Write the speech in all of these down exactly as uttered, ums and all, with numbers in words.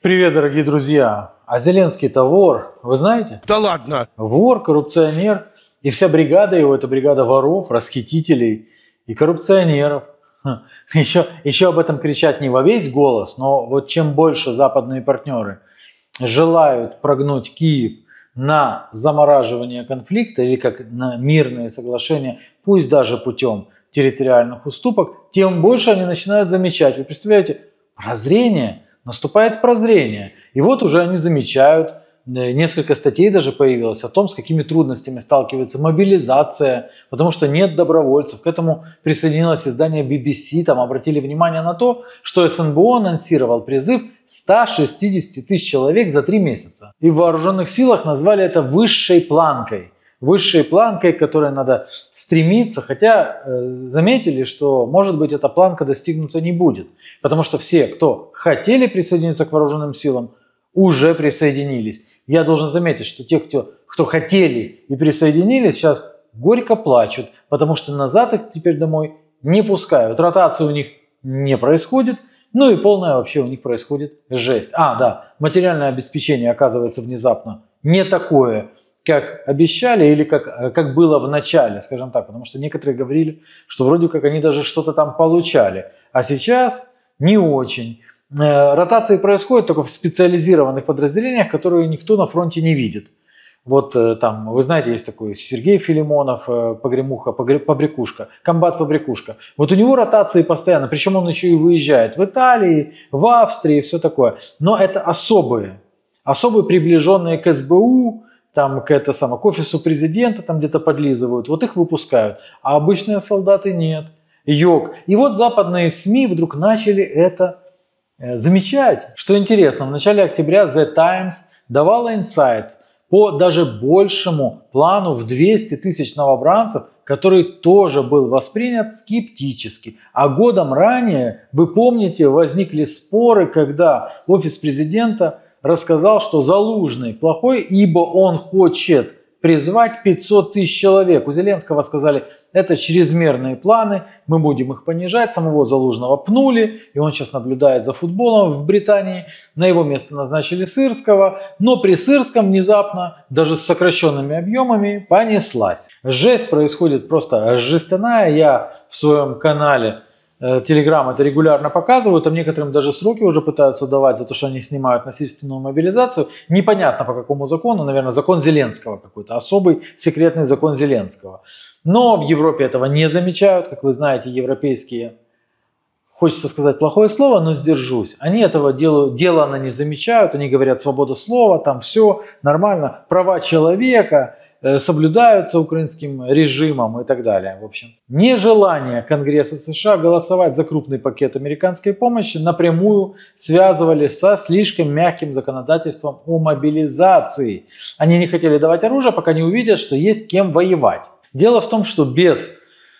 Привет, дорогие друзья! А Зеленский-то вор, вы знаете? Да ладно! Вор, коррупционер. И вся бригада его, это бригада воров, расхитителей и коррупционеров. Еще, еще об этом кричать не во весь голос, но вот чем больше западные партнеры желают прогнуть Киев на замораживание конфликта или как на мирные соглашения, пусть даже путем территориальных уступок, тем больше они начинают замечать. Вы представляете, прозрение, наступает прозрение. И вот уже они замечают, несколько статей даже появилось о том, с какими трудностями сталкивается мобилизация, потому что нет добровольцев. К этому присоединилось издание би би си, там обратили внимание на то, что эс эн бэ о анонсировал призыв ста шестидесяти тысяч человек за три месяца. И в вооруженных силах назвали это высшей планкой. Высшей планкой, к которой надо стремиться, хотя э, заметили, что, может быть, эта планка достигнута не будет, потому что все, кто хотели присоединиться к вооруженным силам, уже присоединились. Я должен заметить, что те, кто, кто хотели и присоединились, сейчас горько плачут, потому что назад их теперь домой не пускают. Ротация у них не происходит, ну и полная вообще у них происходит жесть. А, да, материальное обеспечение оказывается внезапно не такое, как обещали или как, как было в начале, скажем так, потому что некоторые говорили, что вроде как они даже что-то там получали, а сейчас не очень. Ротации происходят только в специализированных подразделениях, которые никто на фронте не видит. Вот там, вы знаете, есть такой Сергей Филимонов, погремуха, побрякушка, комбат-побрякушка. Вот у него ротации постоянно, причем он еще и выезжает в Италии, в Австрии и все такое. Но это особые, особые приближенные к эс бэ у, там к, это самое, к офису президента, там где-то подлизывают, вот их выпускают, а обычные солдаты нет. Йог. И вот западные СМИ вдруг начали это замечать. Что интересно, в начале октября The Times давала инсайт по даже большему плану в двести тысяч новобранцев, который тоже был воспринят скептически. А годом ранее, вы помните, возникли споры, когда офис президента рассказал, что Залужный плохой, ибо он хочет призвать пятьсот тысяч человек. У Зеленского сказали, это чрезмерные планы, мы будем их понижать. Самого Залужного пнули, и он сейчас наблюдает за футболом в Британии. На его место назначили Сырского, но при Сырском внезапно, даже с сокращенными объемами, понеслась. Жесть происходит просто жестяная. Я в своем канале Телеграм это регулярно показывают, там некоторым даже сроки уже пытаются давать за то, что они снимают насильственную мобилизацию. Непонятно по какому закону, наверное, закон Зеленского какой-то, особый секретный закон Зеленского. Но в Европе этого не замечают, как вы знаете, европейские, хочется сказать плохое слово, но сдержусь. Они этого дела, дела не замечают, они говорят свобода слова, там все нормально, права человека соблюдаются украинским режимом и так далее. В общем, нежелание Конгресса США голосовать за крупный пакет американской помощи напрямую связывали со слишком мягким законодательством о мобилизации. Они не хотели давать оружие, пока не увидят, что есть кем воевать. Дело в том, что без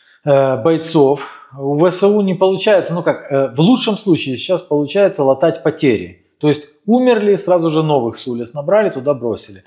э, бойцов у вэ эс у не получается, ну как, э, в лучшем случае сейчас получается латать потери. То есть умерли, сразу же новых с улиц набрали, туда бросили.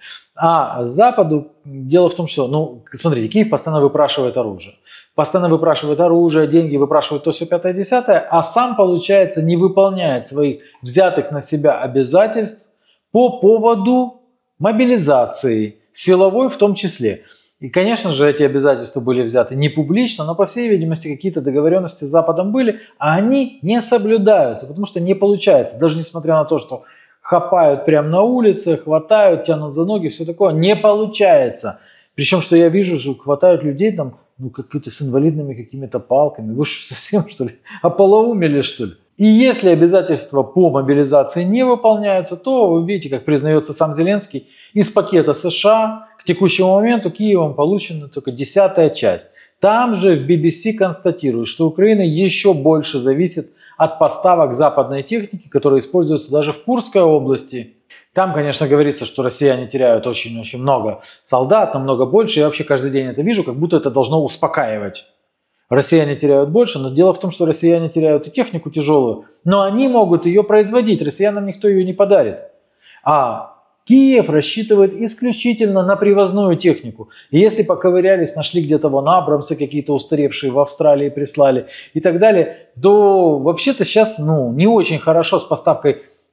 А Западу дело в том, что, ну, смотрите, Киев постоянно выпрашивает оружие. Постоянно выпрашивает оружие, деньги выпрашивает то, все пятое, десятое, а сам, получается, не выполняет своих взятых на себя обязательств по поводу мобилизации, силовой в том числе. И, конечно же, эти обязательства были взяты не публично, но, по всей видимости, какие-то договоренности с Западом были, а они не соблюдаются, потому что не получается. Даже несмотря на то, что хапают прямо на улице, хватают, тянут за ноги, все такое, не получается. Причем, что я вижу, что хватают людей там, ну, какие-то с инвалидными какими-то палками. Вы что, совсем, что ли, ополоумели, что ли? И если обязательства по мобилизации не выполняются, то вы видите, как признается сам Зеленский, из пакета США к текущему моменту Киевом получена только десятая часть. Там же в би би си констатируют, что Украина еще больше зависит от поставок западной техники, которая используется даже в Курской области. Там, конечно, говорится, что россияне теряют очень-очень много солдат, намного больше. Я вообще каждый день это вижу, как будто это должно успокаивать. Россияне теряют больше, но дело в том, что россияне теряют и технику тяжелую, но они могут ее производить, россиянам никто ее не подарит. А Киев рассчитывает исключительно на привозную технику. И если поковырялись, нашли где-то вон Абрамсы какие-то устаревшие в Австралии прислали и так далее, то вообще-то сейчас ну, не очень хорошо с поставкой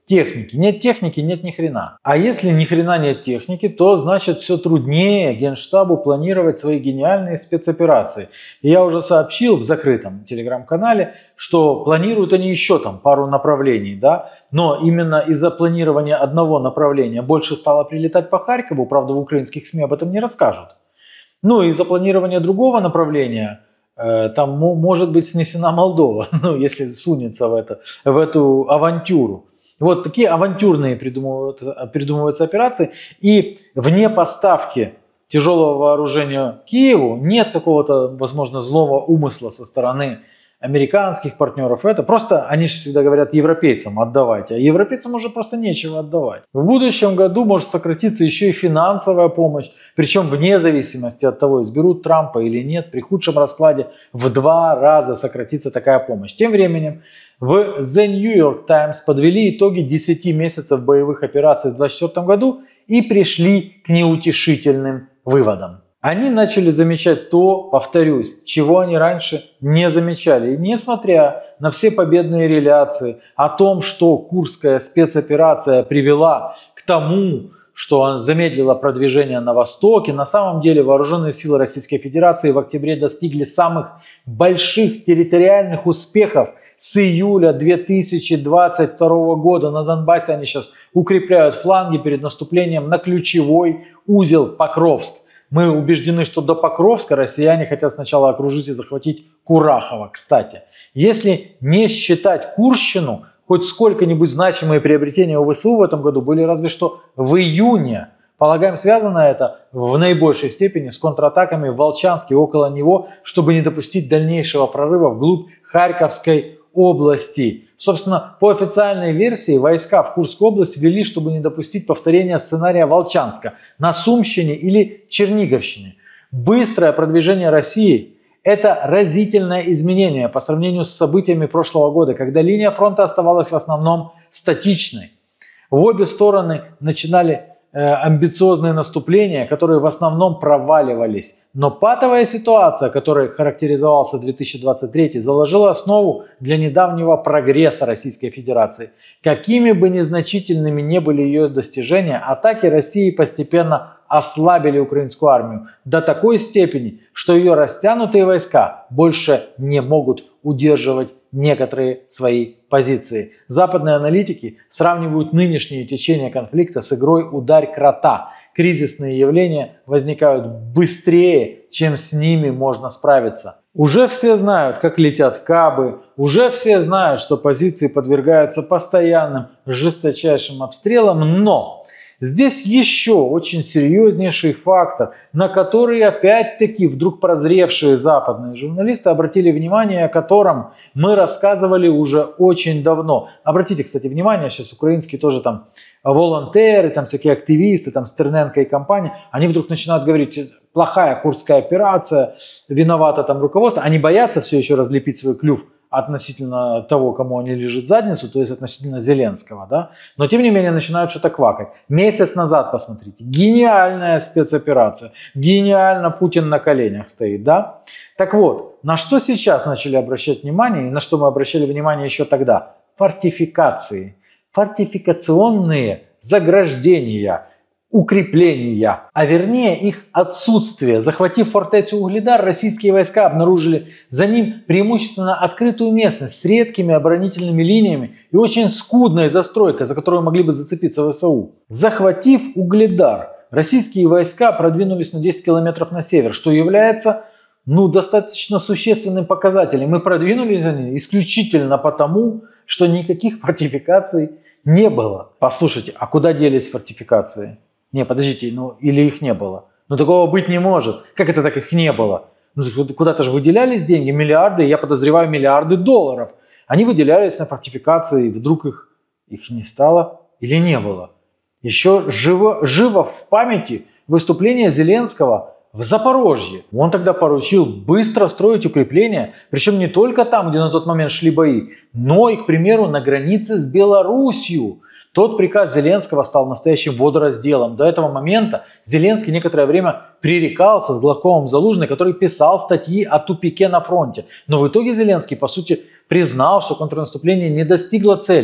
техники. Нет техники, нет ни хрена. А если ни хрена нет техники, то значит все труднее Генштабу планировать свои гениальные спецоперации. И я уже сообщил в закрытом телеграм-канале, что планируют они еще там пару направлений, да, но именно из-за планирования одного направления больше стало прилетать по Харькову, правда в украинских СМИ об этом не расскажут. Ну и из-за планирования другого направления э, там может быть снесена Молдова, ну если сунется в, это, в эту авантюру. Вот такие авантюрные придумываются, придумываются операции, и вне поставки тяжелого вооружения Киеву нет какого-то, возможно, злого умысла со стороны американских партнеров. Это просто, они же всегда говорят европейцам отдавайте, а европейцам уже просто нечего отдавать. В будущем году может сократиться еще и финансовая помощь, причем вне зависимости от того, изберут Трампа или нет, при худшем раскладе в два раза сократится такая помощь. Тем временем в The New York Times подвели итоги десяти месяцев боевых операций в две тысячи двадцать четвёртом году и пришли к неутешительным выводам. Они начали замечать то, повторюсь, чего они раньше не замечали. И несмотря на все победные реляции о том, что Курская спецоперация привела к тому, что замедлила продвижение на востоке, на самом деле вооруженные силы Российской Федерации в октябре достигли самых больших территориальных успехов с июля две тысячи двадцать второго года. На Донбассе они сейчас укрепляют фланги перед наступлением на ключевой узел Покровск. Мы убеждены, что до Покровска россияне хотят сначала окружить и захватить Курахово. Кстати, если не считать Курщину, хоть сколько-нибудь значимые приобретения у ВСУ в этом году были разве что в июне. Полагаем, связано это в наибольшей степени с контратаками в Волчанске и около него, чтобы не допустить дальнейшего прорыва вглубь Харьковской области. Собственно, по официальной версии войска в Курской области ввели, чтобы не допустить повторения сценария Волчанска на Сумщине или Черниговщине. Быстрое продвижение России – это разительное изменение по сравнению с событиями прошлого года, когда линия фронта оставалась в основном статичной. В обе стороны начинали амбициозные наступления, которые в основном проваливались. Но патовая ситуация, которой характеризовался две тысячи двадцать третий, заложила основу для недавнего прогресса Российской Федерации. Какими бы незначительными не были ее достижения, атаки России постепенно ослабили украинскую армию до такой степени, что ее растянутые войска больше не могут удерживать некоторые свои позиции. Западные аналитики сравнивают нынешнее течение конфликта с игрой «Ударь крота». Кризисные явления возникают быстрее, чем с ними можно справиться. Уже все знают, как летят кабы, уже все знают, что позиции подвергаются постоянным жесточайшим обстрелам, но здесь еще очень серьезнейший фактор, на который опять-таки вдруг прозревшие западные журналисты обратили внимание, о котором мы рассказывали уже очень давно. Обратите, кстати, внимание, сейчас украинские тоже там волонтеры, там всякие активисты, там Стерненко и компания, они вдруг начинают говорить, плохая Курская операция, виновата там руководство, они боятся все еще разлепить свой клюв относительно того, кому они лижут задницу, то есть относительно Зеленского, да, но тем не менее начинают что-то квакать. Месяц назад, посмотрите, гениальная спецоперация, гениально Путин на коленях стоит, да. Так вот, на что сейчас начали обращать внимание, и на что мы обращали внимание еще тогда? Фортификации, фортификационные заграждения, укрепления, а вернее их отсутствие. Захватив фортецу Угледар, российские войска обнаружили за ним преимущественно открытую местность с редкими оборонительными линиями и очень скудной застройкой, за которую могли бы зацепиться ВСУ. Захватив Угледар, российские войска продвинулись на десять километров на север, что является ну, достаточно существенным показателем. Мы продвинулись за ними исключительно потому, что никаких фортификаций не было. Послушайте, а куда делись фортификации? Не, подождите, ну или их не было? Ну такого быть не может. Как это так их не было? Ну, куда-то же выделялись деньги, миллиарды, я подозреваю миллиарды долларов. Они выделялись на фортификации, и вдруг их, их не стало или не было. Еще живо, живо в памяти выступление Зеленского в Запорожье. Он тогда поручил быстро строить укрепления, причем не только там, где на тот момент шли бои, но и, к примеру, на границе с Белоруссией. Тот приказ Зеленского стал настоящим водоразделом. До этого момента Зеленский некоторое время пререкался с главкомом Залужной, который писал статьи о тупике на фронте. Но в итоге Зеленский, по сути, признал, что контрнаступление не достигло целей.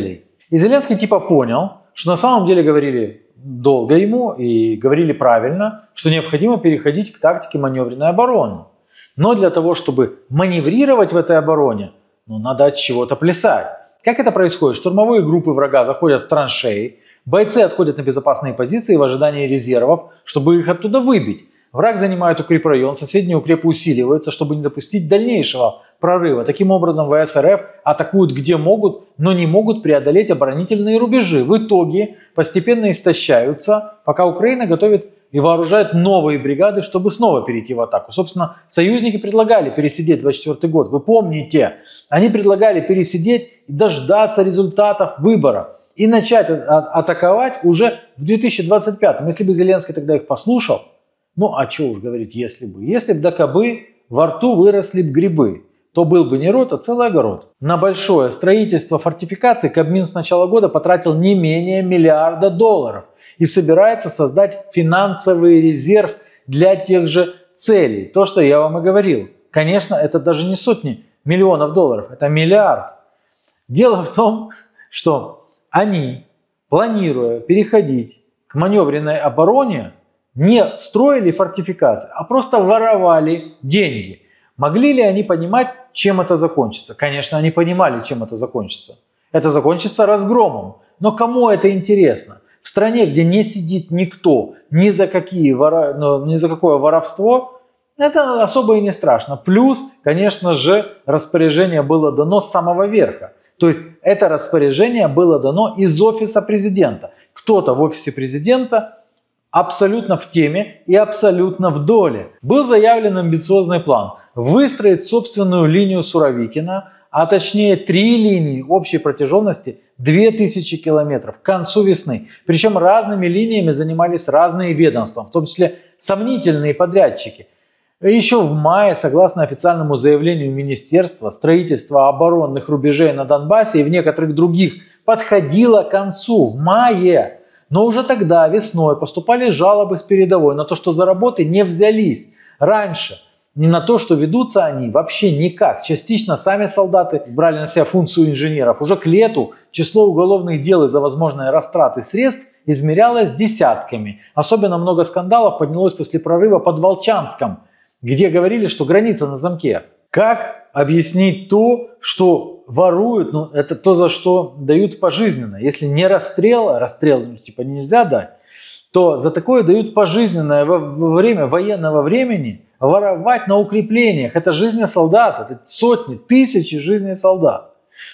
И Зеленский типа понял, что на самом деле говорили долго ему и говорили правильно, что необходимо переходить к тактике маневренной обороны. Но для того, чтобы маневрировать в этой обороне, ну, надо от чего-то плясать. Как это происходит? Штурмовые группы врага заходят в траншеи, бойцы отходят на безопасные позиции в ожидании резервов, чтобы их оттуда выбить. Враг занимает укрепрайон, соседние укрепы усиливаются, чтобы не допустить дальнейшего прорыва. Таким образом, ВС-РФ атакуют где могут, но не могут преодолеть оборонительные рубежи. В итоге постепенно истощаются, пока Украина готовит и вооружает новые бригады, чтобы снова перейти в атаку. Собственно, союзники предлагали пересидеть двадцать четвёртый год. Вы помните, они предлагали пересидеть и дождаться результатов выборов и начать атаковать уже в две тысячи двадцать пятом. Если бы Зеленский тогда их послушал, ну а что уж говорить, если бы. Если бы да кабы во рту выросли бы грибы, то был бы не рот, а целый огород. На большое строительство фортификаций Кабмин с начала года потратил не менее миллиарда долларов и собирается создать финансовый резерв для тех же целей. То, что я вам и говорил. Конечно, это даже не сотни миллионов долларов, это миллиард. Дело в том, что они, планируя переходить к маневренной обороне, не строили фортификации, а просто воровали деньги. Могли ли они понимать, чем это закончится? Конечно, они понимали, чем это закончится. Это закончится разгромом. Но кому это интересно? В стране, где не сидит никто, ни за, какие вора... ну, ни за какое воровство, это особо и не страшно. Плюс, конечно же, распоряжение было дано с самого верха. То есть это распоряжение было дано из офиса президента. Кто-то в офисе президента абсолютно в теме и абсолютно в доле. Был заявлен амбициозный план выстроить собственную линию Суровикина, а точнее три линии общей протяженности две тысячи километров к концу весны. Причем разными линиями занимались разные ведомства, в том числе сомнительные подрядчики. Еще в мае, согласно официальному заявлению Министерства, строительство оборонных рубежей на Донбассе и в некоторых других подходило к концу в мае. Но уже тогда, весной, поступали жалобы с передовой на то, что за работы не взялись раньше. Не на то, что ведутся они вообще никак. Частично сами солдаты брали на себя функцию инженеров. Уже к лету число уголовных дел из-за возможной растраты средств измерялось десятками. Особенно много скандалов поднялось после прорыва под Волчанском, где говорили, что граница на замке. Как объяснить то, что воруют, ну, это то, за что дают пожизненно. Если не расстрел, расстрел ну, типа нельзя дать, то за такое дают пожизненное во, во время военного времени воровать на укреплениях. Это жизни солдат, это сотни, тысячи жизней солдат.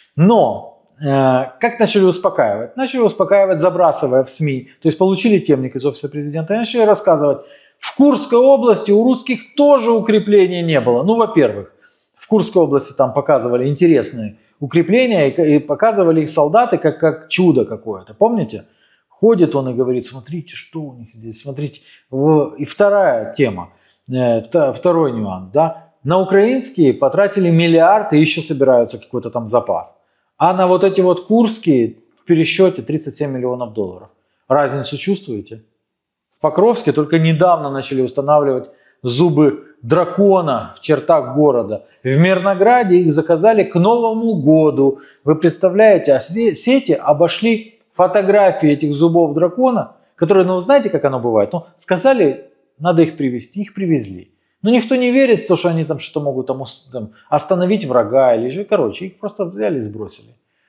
Но э, как начали успокаивать? Начали успокаивать, забрасывая в СМИ. То есть получили темник из офиса президента и начали рассказывать, в Курской области у русских тоже укреплений не было. Ну, во-первых, в Курской области там показывали интересные укрепления и показывали их солдаты как, как чудо какое-то. Помните? Ходит он и говорит, смотрите, что у них здесь, смотрите. И вторая тема, второй нюанс. Да? На украинские потратили миллиард и еще собираются какой-то там запас. А на вот эти вот курские в пересчете тридцать семь миллионов долларов. Разницу чувствуете? В Покровске только недавно начали устанавливать зубы дракона в чертах города. В Мирнограде их заказали к Новому году. Вы представляете, а сети обошли фотографии этих зубов дракона, которые, ну, знаете, как оно бывает? Ну, сказали, надо их привезти, их привезли. Но никто не верит в то, что они там что-то могут там, там, остановить врага или же, короче, их просто взяли и сбросили.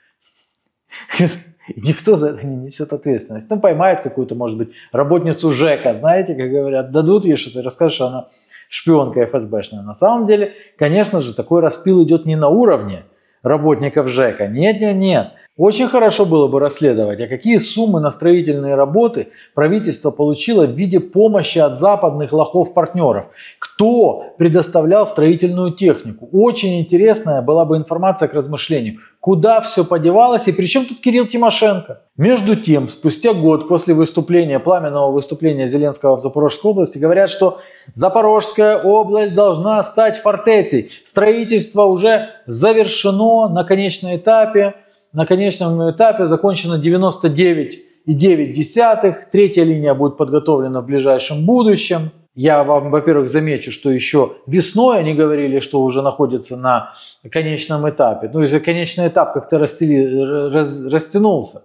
И никто за это не несет ответственность. Ну, поймает какую-то, может быть, работницу ЖЭКа, знаете, как говорят, дадут ей что-то и расскажут, что она шпионка эф эс бэшная. На самом деле, конечно же, такой распил идет не на уровне работников ЖЭКа. Нет, нет, нет. Очень хорошо было бы расследовать, а какие суммы на строительные работы правительство получило в виде помощи от западных лохов-партнеров. Кто предоставлял строительную технику? Очень интересная была бы информация к размышлению. Куда все подевалось и при чем тут Кирилл Тимошенко? Между тем, спустя год после выступления, пламенного выступления Зеленского в Запорожской области, говорят, что Запорожская область должна стать фортецей. Строительство уже завершено на конечном этапе. На конечном этапе закончено девяносто девять целых девять десятых. Третья линия будет подготовлена в ближайшем будущем. Я вам, во-первых, замечу, что еще весной они говорили, что уже находятся на конечном этапе. Ну, если конечный этап как-то растяли, раз, растянулся,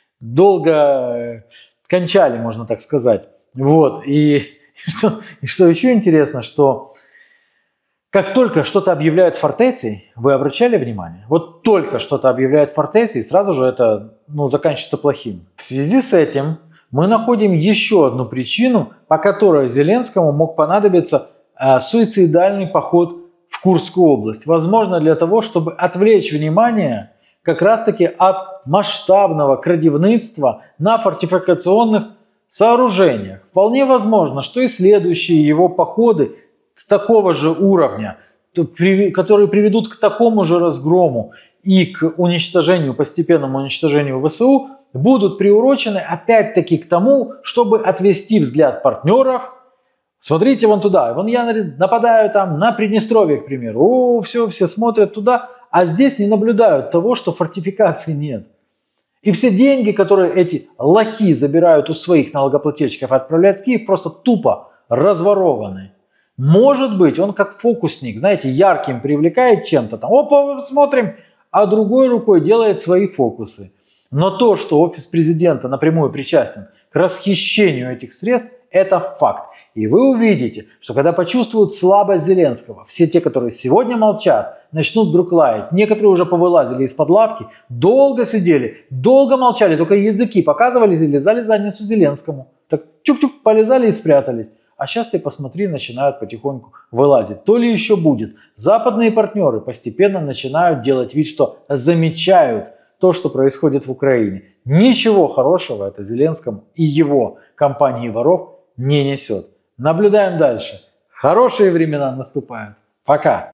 долго кончали, можно так сказать. Вот. И что, и что еще интересно, что как только что-то объявляют фортецей, вы обращали внимание? Вот только что-то объявляют фортецей, сразу же это ну, заканчивается плохим. В связи с этим мы находим еще одну причину, по которой Зеленскому мог понадобиться э, суицидальный поход в Курскую область. Возможно, для того, чтобы отвлечь внимание как раз-таки от масштабного крадевництва на фортификационных сооружениях. Вполне возможно, что и следующие его походы с такого же уровня, которые приведут к такому же разгрому и к уничтожению, постепенному уничтожению ВСУ, будут приурочены опять-таки к тому, чтобы отвести взгляд партнеров. Смотрите вон туда, вон я нападаю там на Приднестровье, к примеру. О, все, все смотрят туда, а здесь не наблюдают того, что фортификаций нет. И все деньги, которые эти лохи забирают у своих налогоплательщиков и отправляют в Киев, просто тупо разворованы. Может быть, он как фокусник, знаете, ярким привлекает чем-то, там, опа, смотрим, а другой рукой делает свои фокусы. Но то, что офис президента напрямую причастен к расхищению этих средств, это факт. И вы увидите, что когда почувствуют слабость Зеленского, все те, которые сегодня молчат, начнут вдруг лаять. Некоторые уже повылазили из-под лавки, долго сидели, долго молчали, только языки показывали и лизали задницу Зеленскому. Так чук-чук полезали и спрятались. А сейчас ты посмотри, начинают потихоньку вылазить. То ли еще будет. Западные партнеры постепенно начинают делать вид, что замечают то, что происходит в Украине. Ничего хорошего это Зеленскому и его компании воров не несет. Наблюдаем дальше. Хорошие времена наступают. Пока.